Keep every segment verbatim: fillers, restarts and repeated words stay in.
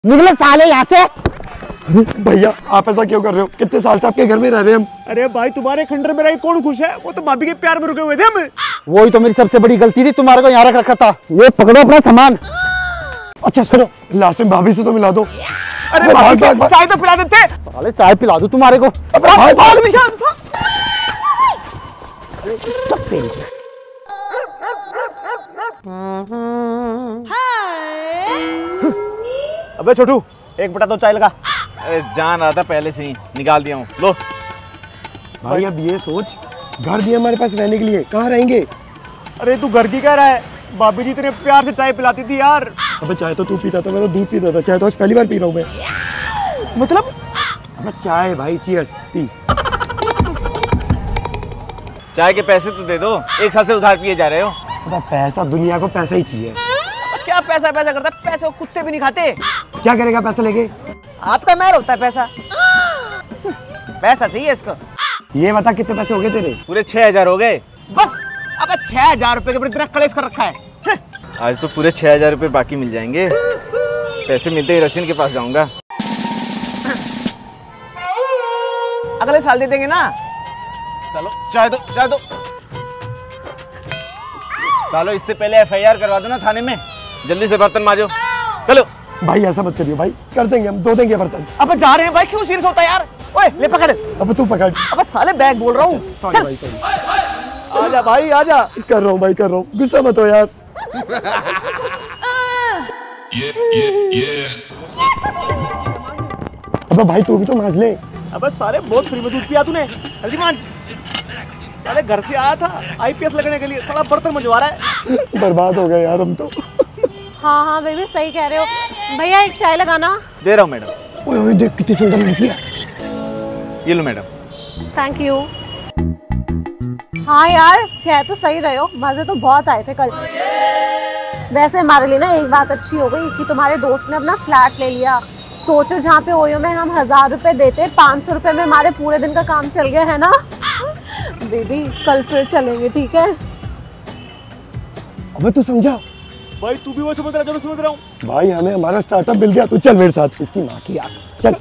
निकले साले यहाँ से। भैया आप ऐसा क्यों कर रहे हो? कितने साल से आपके घर में रह रहे हैं हम। अरे भाई तुम्हारे खंडर में रह कौन खुश है? वो तो भाभी के प्यार में रुके हुए थे हम। वही तो मेरी सबसे बड़ी गलती थी, तुम्हारे को यहाँ रख रखा था। ये पकड़ो अपना सामान। अच्छा सुनो, लास्ट में भाभी से तो मिला दो। अरे भाई चाय तो पिला देते। साले चाय पिला दूं तुम्हारे को। भाई भाग निशान था। अबे छोटू एक बटा दो चाय लगा। अरे जान रहा था पहले से ही, निकाल दिया हूँ। लो भाई अब ये सोच, घर दिए हमारे पास रहने के लिए, कहाँ रहेंगे? अरे तू घर की कह रहा है? भाभी जी तेरे प्यार से चाय पिलाती थी यार। अबे चाय तो तू पीता था, मैं तो दूध पीता था। चाय तो आज पहली बार पी रहा हूँ मैं। मतलब? अबे चाय भाई, चीयर्स पी। चाय के पैसे तो दे दो, एक साल से उधार पिए जा रहे हो। अबे पैसा, दुनिया को पैसा ही चाहिए। क्या पैसा पैसा करता है? पैसे कुत्ते भी नहीं खाते। क्या करेगा पैसा लेके? हाथ का मैल होता है पैसा। पैसा चाहिए इसको। ये बता कितने पैसे हो गए तेरे? पूरे छह हजार हो गए। बस अब छह हजार रुपए के ऊपर इतना कलेश कर रखा है। आज तो पूरे छह हजार रुपए बाकी मिल जाएंगे। पैसे मिलते ही रसीन के पास जाऊंगा। अगले साल दे देंगे ना। चलो चाय दो, चाय दो। चलो इससे पहले एफ आई आर करवा दो ना थाने में। जल्दी से बर्तन मांजो, चलो। भाई ऐसा मत करियो भाई, कर देंगे हम, धो देंगे बर्तन। अब जा रहे हैं भाई, क्यों सीरियस होता है यार? ओए ले पकड़। अब तू पकड़। अब साले बैग बोल रहा हूँ। सॉरी भाई, सॉरी। आजा भाई आजा। कर रहा हूँ भाई, कर रहा हूँ, गुस्सा मत हो यार। ये ये ये अबे भाई तू भी तो मांज ले। अबे साले बहुत फ्री में दूध पिया तूने। जल्दी मांज। साले घर से आया था आई पी एस लगने के लिए, साला बर्तन मंजवा रहा है। बर्बाद हो गए यार हम तो। हाँ हाँ बेबी सही कह रहे हो। भैया एक चाय लगाना। दे रहा हूँ मैडम। ओए ओए देख कितनी सुंदर लड़की है। ये लो मैडम। Thank you. हाँ यार कह तो सही रहे हो, मजे तो बहुत आए थे कल। वैसे हमारे लिए ना एक बात अच्छी हो गई कि तुम्हारे दोस्त ने अपना फ्लैट ले लिया। सोचो जहाँ पे ओयो में हम हजार रुपए देते, पाँच सौ रुपए में हमारे पूरे दिन का काम चल गया है ना। बेबी कल फिर चलेंगे, ठीक है? अबे तू समझा? भाई तू भी वो समझ रहा जो मैं समझ रहा हूँ। भाई हमें हमारा स्टार्टअप मिल गया, तू चल मेरे साथ। इसकी माँ की यार, चल।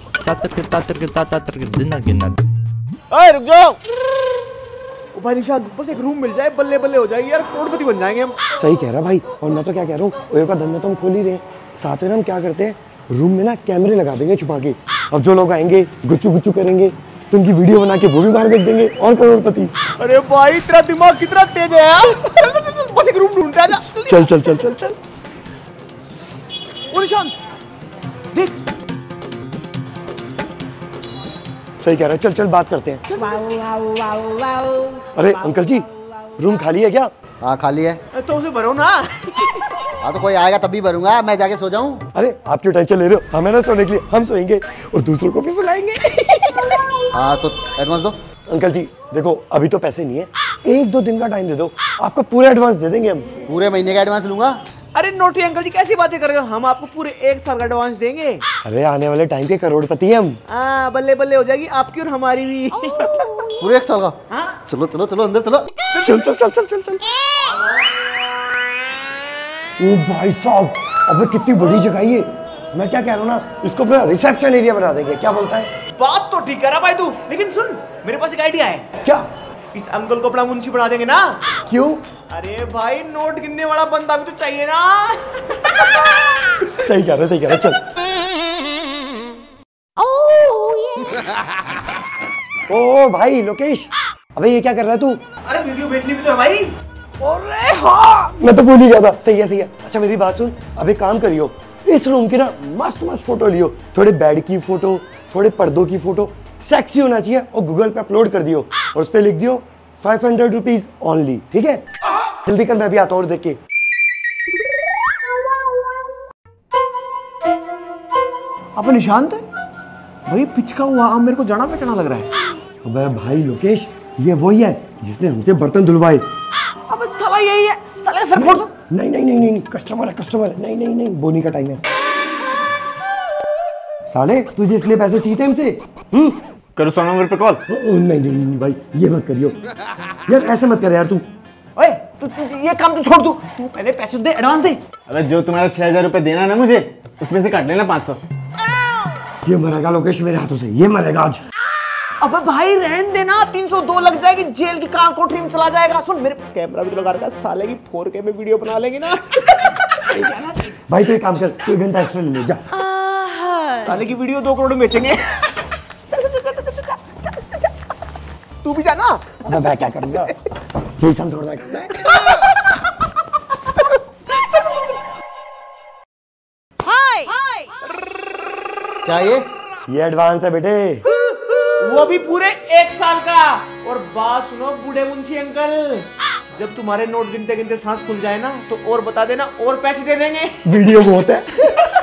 ओए रुक जाओ। ओ भाई निशान बस एक रूम मिल जाए, बल्ले बल्ले हो जाएगी यार, करोड़पति बन जाएंगे हम। सही कह रहा भाई। और मैं तो क्या कह रहा हूँ, ओयो का धंधा तो हम खोल ही रहे हैं, साथ में हम क्या करते हैं, रूम में ना कैमरे लगा देंगे छुपा के। अब जो लोग आएंगे गुच्चू गुच्चू करेंगे, तो उनकी वीडियो बना के वो भी बाहर भेज देंगे और करोड़पति। अरे भाई तेरा दिमाग कितना तेज है यार। बस एक रूम ढूंढते आजा। चल चल चल चल चल। ओ निशान देख। सही कह रहा है, चल चल बात करते हैं। अरे अंकल जी, रूम खाली है क्या? हाँ खाली है। तो उसे भरो ना। हाँ तो कोई आएगा तभी भरूंगा, मैं जाके सो जाऊं। अरे आप क्यों टेंशन ले रहे हो? हमें ना सोने के लिए, हम सोएंगे और दूसरों को भी सुलाएंगे। हाँ तो एडवांस दो। अंकल जी देखो, अभी तो पैसे नहीं है, एक दो दिन का टाइम दे दो, आपको पूरा एडवांस दे देंगे हम। पूरे महीने का एडवांस लूंगा। अरे नोटी अंकल जी कैसी बातें कर रहे हो? हम आपको पूरे एक साल का एडवांस देंगे। अरे आने वाले टाइम के करोड़पति हैं हम। हाँ बल्ले बल्ले हो जाएगी आपकी और हमारी भी। पूरे एक साल का? हाँ? चलो चलो चलो अंदर चलो। चल चल चल चल चल चल। ओ भाई साहब, अबे कितनी बड़ी जगह ये। मैं क्या कह रहा हूँ ना, इसको अपना रिसेप्शन एरिया बना देंगे, क्या बोलता है? बात तो ठीक है भाई तू, लेकिन सुन मेरे पास एक आइडिया है। क्या? इस अंकल को अपना मुंशी बना देंगे ना। क्यों? अरे भाई नोट गिनने वाला बंदा भी तो चाहिए ना। सही कह रहा है, सही कह रहा है, चल। ओ भाई लोकेश, अबे ये क्या कर रहा है तू? अरे वीडियो भेजनी भी तो है भाई। अरे हाँ मैं तो भूल ही गया था। सही है सही है। अच्छा मेरी बात सुन, अभी काम करियो, इस रूम की ना मस्त मस्त फोटो लियो, थोड़े बेड की फोटो, थोड़े पर्दों की फोटो, सेक्सी होना चाहिए, और गूगल पे अपलोड कर दियो और उस पे लिख दियो फाइव हंड्रेड रुपीज ओनली, ठीक है? जल्दी कर, मैं भी आता हूँ और देख के। अपन निशांत भाई पिचका हुआ आम मेरे को जाना पहचाना लग रहा है। अबे भाई लोकेश, ये वही है जिसने हमसे बर्तन धुलवाए। अब साला यही है, साले सर फोड़ दो। नहीं नहीं नहीं नहीं, कस्टमर है कस्टमर है। नहीं नहीं नहीं, बोनी का टाइम है। साले तुझे इसलिए पैसे चाहिए थे हमसे? हम्म करो सौ नंबर पे कॉल। नहीं नहीं नहीं भाई, ये मत करियो यार, ऐसे मत कर यार तू। ओए तू तू- ये काम तो छोड़, तू तू पहले पैसे दे, एडवांस दे। अबे जो तुम्हारा छह हजार रुपये देना है ना मुझे, उसमें से काट लेना पाँच सौ। ये मरेगा लोकेश मेरे हाथों से, ये मरेगा आज। अबे भाई रहने देना, तीन सौ दो लग जाएगी, जेल की कान कोठरी में चला जाएगा। सुन मेरे कैमरा भी तो लगा रखा है, साले की फोर के में वीडियो बना लेंगे ना। भाई तो एक काम कर, तू एक घंटा एक्स्ट्रा ले ले जा। साले की वीडियो दो करोड़ में बेचेंगे। तू भी जाना। अब मैं क्या करूंगा, यही सब थोड़ा करना है। क्या ये? ये एडवांस है बेटे। वो भी पूरे एक साल का। और बात सुनो बूढ़े मुंशी अंकल, जब तुम्हारे नोट गिनते गिनते सांस खुल जाए ना तो और बता देना, और पैसे दे देंगे। वीडियो बहुत है।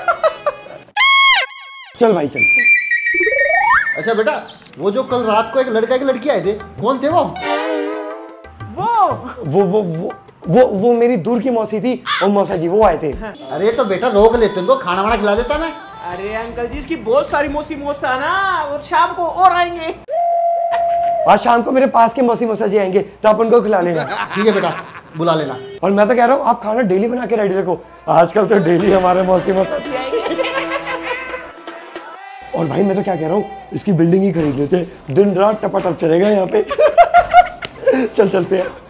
चल भाई चल। अच्छा बेटा, वो जो कल रात को एक लड़का एक लड़की आए थे, कौन थे वो? वो वो वो वो वो वो मेरी दूर की मौसी थी, और मौसा जी वो आए थे। अरे तो बेटा रोक लेते उनको, खाना वाना खिला देता मैं। अरे अंकल जी, इसकी बहुत सारी मौसी मौसा ना, और शाम को और आएंगे। आज शाम को मेरे पास के मौसी मौसा जी आएंगे, तो आप उनको खिला लेना। ठीक है बेटा, बुला लेना। और मैं तो कह रहा हूँ आप खाना डेली बना के रेडी रखो, आजकल तो डेली हमारे मौसी मौसा जी आएंगे। और भाई मैं तो क्या कह रहा हूँ, इसकी बिल्डिंग ही खरीद लेते, दिन रात टपाटप चलेगा यहाँ पे। चल चलते हैं।